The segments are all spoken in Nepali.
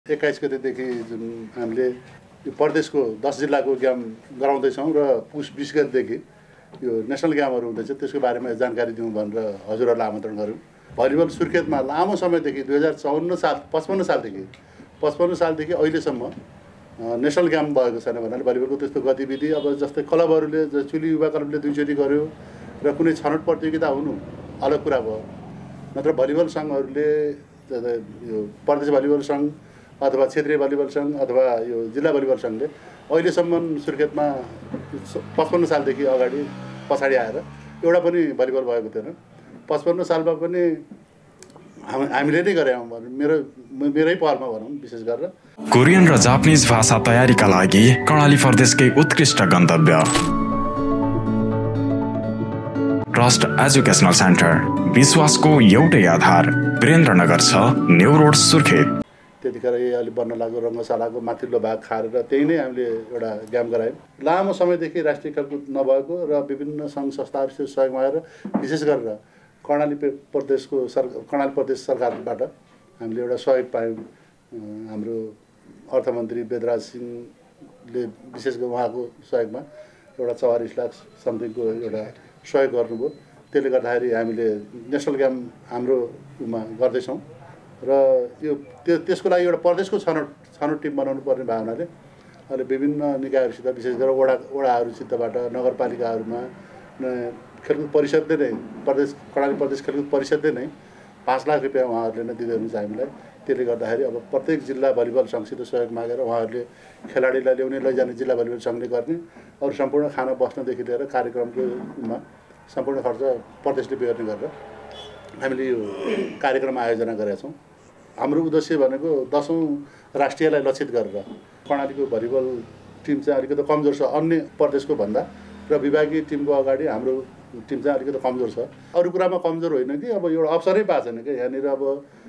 21 गतेदेखि जुन हामीले यो प्रदेशको 10 जिल्लाको गेम गराउँदैछौँ र पुस 20 गतेदेखि यो नेसनल गेमहरू हुँदैछ, त्यसको बारेमा जानकारी दिउँ भनेर हजुरहरूलाई आमन्त्रण गऱ्यौँ। भलिबल सुर्खेतमा लामो समयदेखि 55 सालदेखि अहिलेसम्म नेसनल गेम भएको छैन भन्नाले भलिबलको त्यस्तो गतिविधि अब जस्तै क्लबहरूले चुली युवा क्लबले 2 चोटि गर्यो र कुनै छनौट प्रतियोगिता हुनु अलग कुरा भयो। नत्र भलिबल सङ्घहरूले यो प्रदेश भलिबल सङ्घ अथवा क्षेत्रीय भलिबल सङ्घ अथवा यो जिल्ला भलिबल सङ्घले अहिलेसम्म सुर्खेतमा 55 सालदेखि अगाडि पछाडि आएर एउटा पनि भलिबल भएको थिएन। 55 सालमा पनि हामीले नै गरे मेरै पहलमा भनौँ विशेष गरेर। कोरियन र जापानिज भाषा तयारीका लागि कर्णाली प्रदेशकै उत्कृष्ट गन्तव्य ट्रस्ट एजुकेसनल सेन्टर, विश्वासको एउटै आधार, वीरेन्द्रनगर 6, न्यू रोड सुर्खेत। त्यतिखेर अलि बन्न लाग्यो रङ्गशालाको माथिल्लो भाग खारेर त्यही नै हामीले एउटा गेम गरायौँ। लामो समयदेखि राष्ट्रिय खेलकुद नभएको र विभिन्न सङ्घ संस्थाहरूसित सहयोग मागेर विशेष गरेर कर्णाली प्रदेश सरकारबाट हामीले एउटा सहयोग पायौँ। हाम्रो अर्थमन्त्री वेदराज सिंहले विशेष गरी उहाँको सहयोगमा एउटा 44 लाख समथिङको एउटा सहयोग गर्नुभयो। त्यसले गर्दाखेरि हामीले नेसनल गेम हाम्रोमा गर्दैछौँ र त्यसको लागि एउटा प्रदेशको छनौट टिम बनाउनु पर्ने भावनाले अहिले विभिन्न निकायहरूसित विशेष गरेर वडाहरूसितबाट नगरपालिकाहरूमा खेलकुद परिषदले नै कर्णाली प्रदेश खेलकुद परिषदले नै 5 लाख रुपियाँ उहाँहरूले नै दिँदै हुनुहुन्छ हामीलाई। त्यसले गर्दाखेरि अब प्रत्येक जिल्ला भलिबल सङ्घसित सहयोग मागेर उहाँहरूले खेलाडीलाई ल्याउने लैजाने जिल्ला भलिबल सङ्घले गर्ने अरू सम्पूर्ण खाना बस्नदेखि लिएर कार्यक्रमकोमा सम्पूर्ण खर्च प्रदेशले बेहोर्ने गरेर हामीले यो कार्यक्रम आयोजना गरेका छौँ। हाम्रो उद्देश्य भनेको 10औं राष्ट्रियलाई लक्षित गरेर कर्णालीको भलिबल टिम चाहिँ अलिकति कमजोर छ अन्य प्रदेशको भन्दा र विभागीय टिमको अगाडि हाम्रो टिम चाहिँ अलिकति कमजोर छ। अरू कुरामा कमजोर होइन कि अब एउटा अवसरै पाएको छैन कि यहाँनिर अब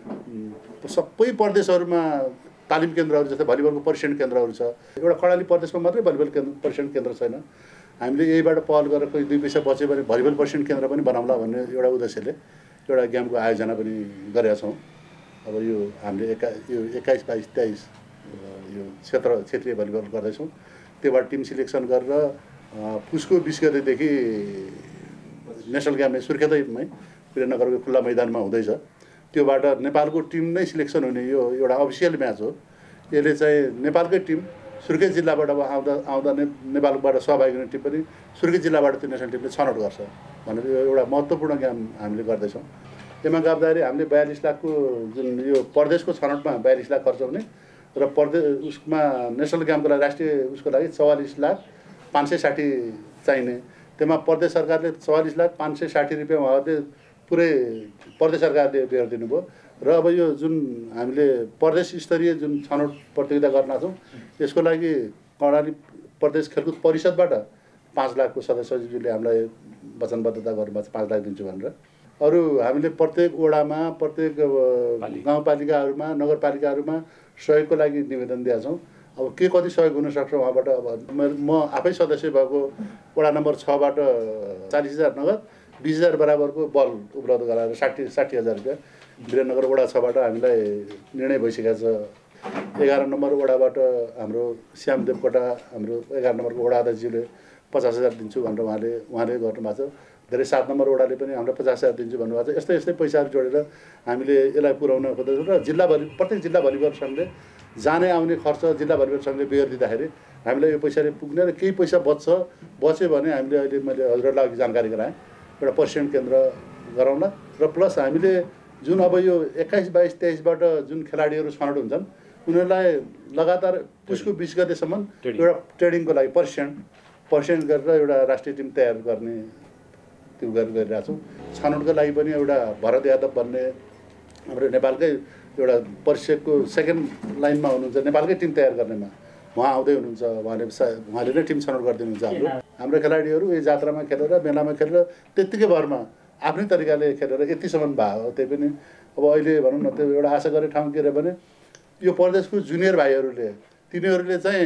सबै प्रदेशहरूमा तालिम केन्द्रहरू जस्तै भलिबलको प्रशिक्षण केन्द्रहरू छ, एउटा कर्णाली प्रदेशमा मात्रै भलिबल प्रशिक्षण केन्द्र छैन। हामीले यहीबाट पहल गरेर कोही 2 पैसा बच्यो भने भलिबल प्रशिक्षण केन्द्र पनि बनाउँला भन्ने एउटा उद्देश्यले एउटा गेमको आयोजना पनि गरेका छौँ। अब यो हामीले 21, 22, 23 यो क्षेत्रीय भलिबल गर्दैछौँ। त्योबाट टिम सिलेक्सन गरेर पुसको 20 गतेदेखि नेसनल गेम सुर्खेतैमै वीरेन्द्रनगरको खुल्ला मैदानमा हुँदैछ। त्योबाट नेपालको टिम नै सिलेक्सन हुने यो एउटा अफिसियल म्याच हो। यसले चाहिँ नेपालकै टिम सुर्खेत जिल्लाबाट आउँदा नेपालबाट सहभागी हुने टिम पनि सुर्खेत जिल्लाबाट त्यो नेसनल टिमले छनौट गर्छ भनेर यो एउटा महत्त्वपूर्ण गेम हामीले गर्दैछौँ। यसमा गर्दाखेरि हामीले 42 लाखको जुन यो प्रदेशको छनौटमा 42 लाख खर्च हुने र प्रदेश उसमा नेसनल गेमको लागि राष्ट्रिय उसको लागि 44 लाख 560 चाहिने। त्यसमा प्रदेश सरकारले 44 लाख 560 रुपियाँ उहाँहरूले पुरै प्रदेश सरकारले बेहोरिदिनु भयो र अब यो जुन हामीले प्रदेश स्तरीय जुन छनौट प्रतियोगिता गर्न छौँ यसको लागि कर्णाली प्रदेश खेलकुद परिषदबाट 5 लाखको सदस्यज्यूले हामीलाई वचनबद्धता गर्नुभएको छ 5 लाख दिन्छु भनेर। अरू हामीले प्रत्येक वडामा प्रत्येक गाउँपालिकाहरूमा नगरपालिकाहरूमा सहयोगको लागि निवेदन दिएका छौँ। अब के कति सहयोग हुनसक्छ उहाँबाट अब म आफै सदस्य भएको वडा नम्बर 6बाट 40,000 नगद 20,000 बराबरको बल उपलब्ध गराएर 60,000 रुपियाँ वीरेन्द्रनगर वडा 6बाट हामीलाई निर्णय भइसकेको छ। 11 नम्बर वडाबाट हाम्रो श्याम देवकोटा हाम्रो 11 नम्बरको वडा अध्यक्षज्यूले 50,000 दिन्छु भनेर उहाँले गर्नुभएको छ। धेरै 7 नम्बर वडाले पनि हामीलाई 50,000 दिन्छु भन्नुभएको छ। यस्तै पैसाहरू जोडेर हामीले यसलाई पुर्याउन खोज्दैछौँ र प्रत्येक जिल्ला भलिबल सङ्घले जाने आउने खर्च जिल्ला भलिबल सङ्घले बेहोरिदिँदाखेरि हामीलाई यो पैसाले पुग्ने र केही पैसा बच्यो भने हामीले अहिले मैले हजुरहरूलाई अघि जानकारी गराएँ एउटा प्रशिक्षण केन्द्र गराउन र प्लस हामीले जुन अब यो 21, 22, 23बाट जुन खेलाडीहरू छनौट हुन्छन् उनीहरूलाई लगातार पुसको 20 गतेसम्म एउटा ट्रेनिङको लागि प्रशिक्षण गरेर एउटा राष्ट्रिय टिम तयार गर्ने त्यो गरिरहेको छौँ। छनौटको लागि पनि एउटा भरत यादव भन्ने हाम्रो नेपालकै एउटा परिषदको सेकेन्ड लाइनमा हुनुहुन्छ, नेपालकै टिम तयार गर्नेमा उहाँ आउँदै हुनुहुन्छ। उहाँले नै टिम छनौट गरिदिनुहुन्छ। हाम्रो खेलाडीहरू यो जात्रामा खेलेर मेलामा खेलेर त्यत्तिकै भरमा आफ्नै तरिकाले खेलेर यतिसम्म भयो। त्यही पनि अब अहिले भनौँ न त्यो एउटा आशा गर्ने ठाउँ के अरे भने यो प्रदेशको जुनियर भाइहरूले तिनीहरूले चाहिँ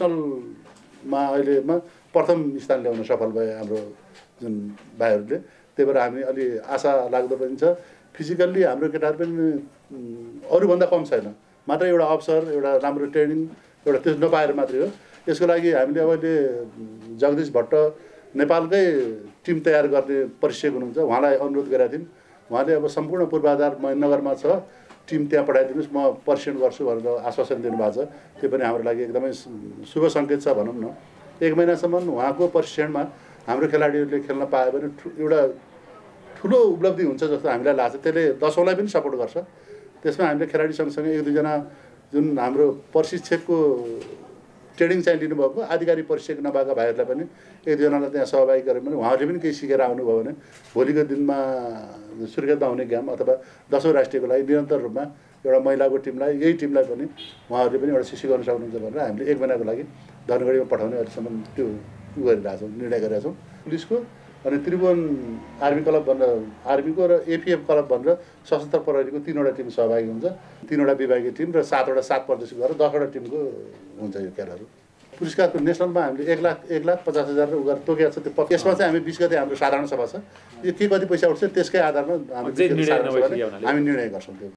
नेसनलमा अहिलेमा प्रथम स्थान ल्याउन सफल भए हाम्रो जुन भाइहरूले। त्यही भएर हामी अलि आशा लाग्दो पनि छ। फिजिकल्ली हाम्रो केटाहरू पनि अरूभन्दा कम छैन, मात्र एउटा अवसर, एउटा राम्रो ट्रेनिङ, एउटा त्यो नपाएर मात्रै हो। यसको लागि हामीले अब अहिले जगदीश भट्ट नेपालकै टिम तयार गर्ने प्रशिक्षक हुनुहुन्छ, उहाँलाई अनुरोध गरेका थियौँ। उहाँले अब सम्पूर्ण पूर्वाधार महेन्द्रनगरमा छ, टिम त्यहाँ पठाइदिनुहोस्, म प्रशिक्षण गर्छु भनेर आश्वासन दिनुभएको छ। त्यो पनि हाम्रो लागि एकदमै शुभ सङ्केत छ भनौँ न। 1 महिनासम्म उहाँको प्रशिक्षणमा हाम्रो खेलाडीहरूले खेल्न पायो भने एउटा ठुलो उपलब्धि हुन्छ जस्तो हामीलाई लाग्छ। त्यसले दर्शकलाई पनि सपोर्ट गर्छ। त्यसमा हामीले खेलाडी सँगसँगै 1-2 जना जुन हाम्रो प्रशिक्षकको ट्रेनिङ चाहिँ लिनुभएको आधिकारिक प्रशिक्षक नभएका भाइहरूलाई पनि 1-2 जनालाई त्यहाँ सहभागी गऱ्यो भने उहाँहरूले पनि केही सिकेर आउनुभयो भने भोलिको दिनमा सुर्खेतमा हुने गेम अथवा 10औं राष्ट्रियको लागि निरन्तर रूपमा एउटा महिलाको टिमलाई, यही टिमलाई पनि उहाँहरूले पनि एउटा शिक्षक गर्न सक्नुहुन्छ भनेर हामीले 1 महिनाको लागि धनगढीमा पठाउने अहिलेसम्म त्यो गरिरहेको छौँ, निर्णय गरेका छौँ। पुलिसको अनि त्रिभुवन आर्मी क्लब भनेर आर्मीको र एफिएफ क्लब भनेर सशस्त्र प्रहरीको 3वटा टिम सहभागी हुन्छ। 3वटा विभागीय टिम र 7वटा 7 प्रदेशिक गरेर 10वटा टिमको हुन्छ यो खेलहरू। पुरस्कारको नेसनलमा हामीले 1,50,000 उ गरेर तोकेको छ। त्यो यसमा चाहिँ हामी 20 गते हाम्रो साधारण सभा छ। यो के कति पैसा उठ्छ त्यसकै आधारमा हामी निर्णय गर्छौँ।